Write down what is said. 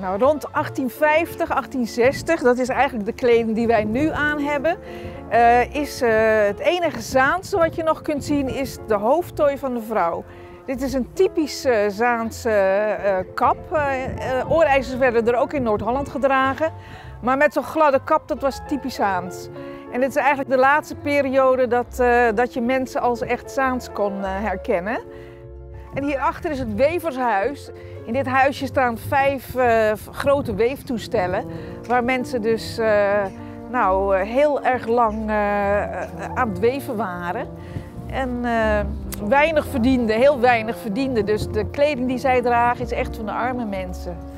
Nou, rond 1850, 1860, dat is eigenlijk de kleding die wij nu aan hebben, is het enige Zaanse wat je nog kunt zien is de hoofdtooi van de vrouw. Dit is een typisch Zaanse kap. Oorijzers werden er ook in Noord-Holland gedragen, maar met zo'n gladde kap, dat was typisch Zaans. En dit is eigenlijk de laatste periode dat je mensen als echt Zaans kon herkennen. En hierachter is het wevershuis. In dit huisje staan 5 grote weeftoestellen, waar mensen dus heel erg lang aan het weven waren. En weinig verdienden, heel weinig verdienden. Dus de kleding die zij dragen is echt van de arme mensen.